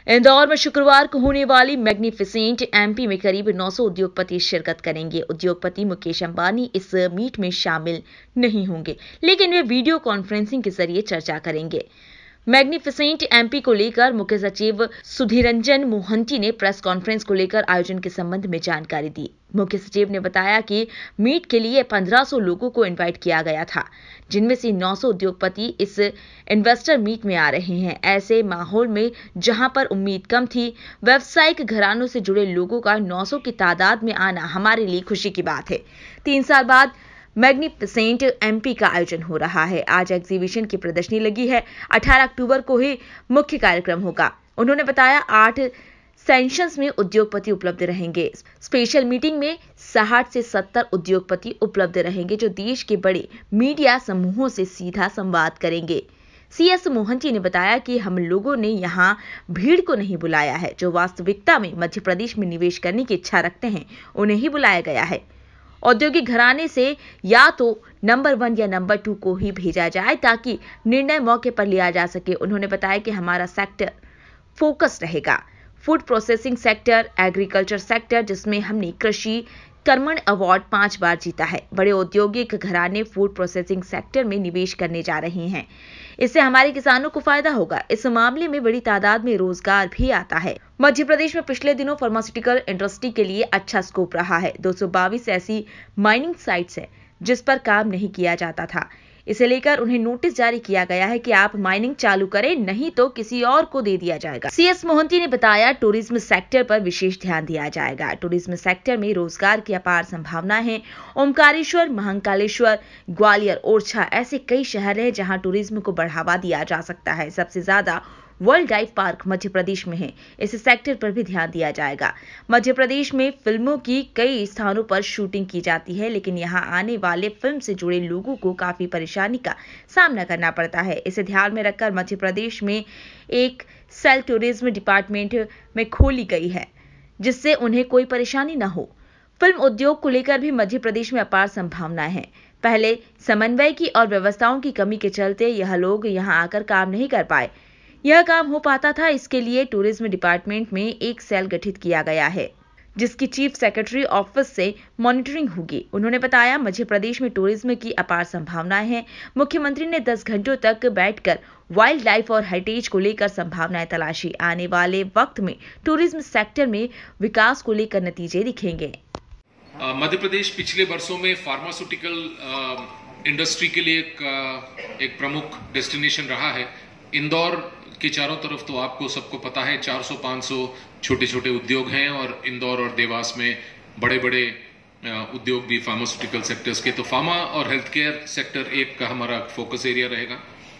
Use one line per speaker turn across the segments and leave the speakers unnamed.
इंदौर में शुक्रवार को होने वाली मैग्निफिसेंट एमपी में करीब 900 उद्योगपति शिरकत करेंगे। उद्योगपति मुकेश अंबानी इस मीट में शामिल नहीं होंगे, लेकिन वे वीडियो कॉन्फ्रेंसिंग के जरिए चर्चा करेंगे। मैग्निफिसेंट एमपी को लेकर मुख्य सचिव सुधीररंजन मोहंती ने प्रेस कॉन्फ्रेंस को लेकर आयोजन के संबंध में जानकारी दी। मुख्य सचिव ने बताया कि मीट के लिए 1500 लोगों को इनवाइट किया गया था, जिनमें से 900 उद्योगपति इस इन्वेस्टर मीट में आ रहे हैं। ऐसे माहौल में जहां पर उम्मीद कम थी, व्यावसायिक घरानों से जुड़े लोगों का 900 की तादाद में आना हमारे लिए खुशी की बात है। 3 साल बाद मैग्निफिसेंट एमपी का आयोजन हो रहा है। आज एग्जीबिशन की प्रदर्शनी लगी है। 18 अक्टूबर को ही मुख्य कार्यक्रम होगा। उन्होंने बताया 8 सेशंस में उद्योगपति उपलब्ध रहेंगे। स्पेशल मीटिंग में 60 से 70 उद्योगपति उपलब्ध रहेंगे, जो देश के बड़े मीडिया समूहों से सीधा संवाद करेंगे। सीएस मोहंती ने बताया कि हम लोगों ने यहाँ भीड़ को नहीं बुलाया है। जो वास्तविकता में मध्य प्रदेश में निवेश करने की इच्छा रखते हैं, उन्हें ही बुलाया गया है। औद्योगिक घराने से या तो नंबर 1 या नंबर 2 को ही भेजा जाए, ताकि निर्णय मौके पर लिया जा सके। उन्होंने बताया कि हमारा सेक्टर फोकस रहेगा। Food processing sector, agriculture sector, जिसमें हमने कृषि कर्मण अवार्ड 5 बार जीता है। बड़े औद्योगिक घराने फूड प्रोसेसिंग सेक्टर में निवेश करने जा रहे हैं। इससे हमारे किसानों को फायदा होगा। इस मामले में बड़ी तादाद में रोजगार भी आता है। मध्य प्रदेश में पिछले दिनों फार्मास्यूटिकल इंडस्ट्री के लिए अच्छा स्कोप रहा है। 222 ऐसी माइनिंग साइट्स है जिस पर काम नहीं किया जाता था। इसे लेकर उन्हें नोटिस जारी किया गया है कि आप माइनिंग चालू करें, नहीं तो किसी और को दे दिया जाएगा। सीएस मोहंती ने बताया टूरिज्म सेक्टर पर विशेष ध्यान दिया जाएगा। टूरिज्म सेक्टर में रोजगार की अपार संभावना है। ओमकारेश्वर, महाकालेश्वर, ग्वालियर, ओरछा ऐसे कई शहर हैं जहां टूरिज्म को बढ़ावा दिया जा सकता है। सबसे ज्यादा world dive park Madhya Pradesh में है। इस सेक्टर पर भी ध्यान दिया जाएगा। मध्य प्रदेश में फिल्मों की कई स्थानों पर शूटिंग की जाती है, लेकिन यहां आने वाले फिल्म से जुड़े लोगों को काफी परेशानी का सामना करना पड़ता है। इसे ध्यान में रखकर मध्य प्रदेश में एक सेल टूरिज्म डिपार्टमेंट में खोली गई है, जिससे उन्हें कोई परेशानी न हो। फिल्म उद्योग को लेकर भी मध्य प्रदेश में अपार संभावनाएं हैं। पहले समन्वय की और व्यवस्थाओं की कमी के चलते यह लोग यहां आकर काम नहीं कर पाए। यह काम हो पाता था, इसके लिए टूरिज्म डिपार्टमेंट में एक सेल गठित किया गया है, जिसकी चीफ सेक्रेटरी ऑफिस से मॉनिटरिंग होगी। उन्होंने बताया मध्य प्रदेश में टूरिज्म की अपार संभावनाएं हैं। मुख्यमंत्री ने 10 घंटों तक बैठकर वाइल्ड लाइफ और हेरिटेज को लेकर संभावनाएं तलाशी। आने वाले वक्त में टूरिज्म सेक्टर में विकास को लेकर नतीजे दिखेंगे।
मध्य प्रदेश पिछले वर्षों में फार्मास्यूटिकल इंडस्ट्री के लिए एक प्रमुख डेस्टिनेशन रहा है। इंदौर के चारों तरफ तो आपको सबको पता है 400-500 छोटे छोटे उद्योग हैं, और इंदौर और देवास में बड़े बड़े उद्योग भी फार्मास्यूटिकल सेक्टर्स के। तो फार्मा और हेल्थ केयर सेक्टर एक का हमारा फोकस एरिया रहेगा।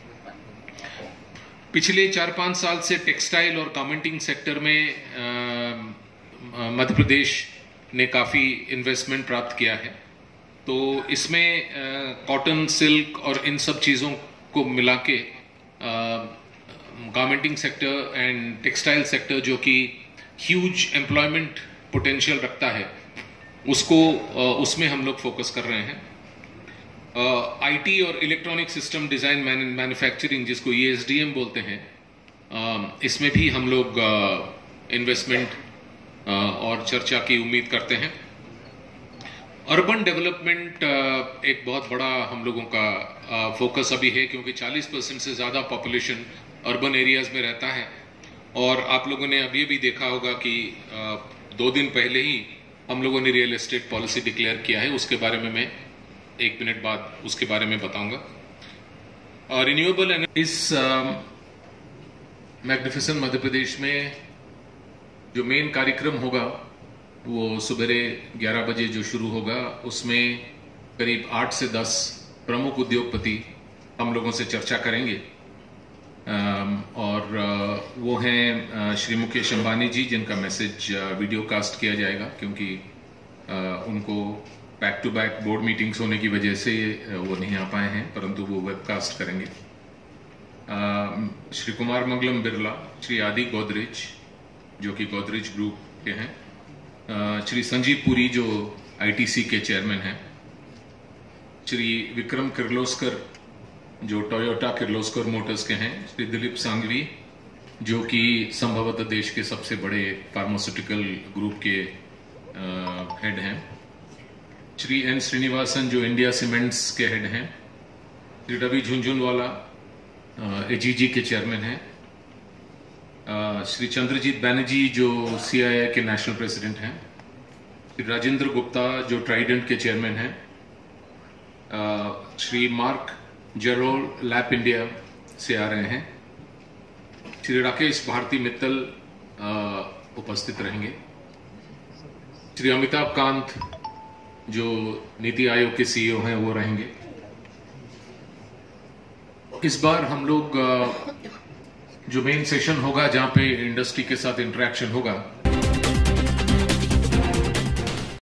पिछले 4-5 साल से टेक्सटाइल और गारमेंटिंग सेक्टर में मध्य प्रदेश ने काफी इन्वेस्टमेंट प्राप्त किया है। तो इसमें कॉटन, सिल्क और इन सब चीजों को मिला के garmenting sector and textile sector, जो कि ह्यूज एम्प्लॉयमेंट पोटेंशियल रखता है, उसमें हम लोग फोकस कर रहे हैं। आईटी और इलेक्ट्रॉनिक सिस्टम डिजाइन मैन्युफैक्चरिंग, जिसको ESDM बोलते हैं, इसमें भी हम लोग इन्वेस्टमेंट और चर्चा की उम्मीद करते हैं। अर्बन डेवलपमेंट एक बहुत बड़ा हम लोगों का फोकस अभी है, क्योंकि 40% से ज़्यादा पॉपुलेशन अर्बन एरियाज में रहता है। और आप लोगों ने अभी भी देखा होगा कि 2 दिन पहले ही हम लोगों ने रियल एस्टेट पॉलिसी डिक्लेयर किया है। उसके बारे में मैं 1 मिनट बाद उसके बारे में बताऊंगा। रिन्यूएबल एनर्जी इस मैग्निफिसेंट मध्य प्रदेश में जो मेन कार्यक्रम होगा वो सुबह 11 बजे जो शुरू होगा, उसमें करीब 8 से 10 प्रमुख उद्योगपति हम लोगों से चर्चा करेंगे। और वो हैं श्री मुकेश अंबानी जी, जिनका मैसेज वीडियो कास्ट किया जाएगा, क्योंकि उनको back to back board meetings होने की वजह से वो नहीं आ पाए हैं, परंतु वो वेबकास्ट करेंगे। श्री कुमार मंगलम बिरला, श्री आदि गोदरेज जो कि गोदरेज ग्रुप के हैं, श्री संजीव पुरी जो ITC के चेयरमैन हैं, श्री विक्रम किर्लोस्कर जो टोयोटा किर्लोस्कर मोटर्स के हैं, श्री दिलीप सांघवी जो कि संभवतः देश के सबसे बड़े फार्मास्यूटिकल ग्रुप के हेड हैं। श्री एन श्रीनिवासन जो इंडिया सीमेंट्स के हेड हैं। श्री रवि झुंझुनवाला एजीजी के चेयरमैन हैं। श्री चंद्रजीत बैनर्जी जो सीआईआई के नेशनल प्रेसिडेंट हैं। श्री राजेंद्र गुप्ता जो ट्राइडेंट के चेयरमैन हैं। Shri Mark Jerrold Lapp India से आ रहे हैं। श्री राकेश भारती मित्तल उपस्थित रहेंगे। श्री अमिताभ कांत जो नीति आयोग के सीईओ हैं वो रहेंगे। इस बार हम लोग जो मेन सेशन होगा जहां पे इंडस्ट्री के साथ इंटरेक्शन होगा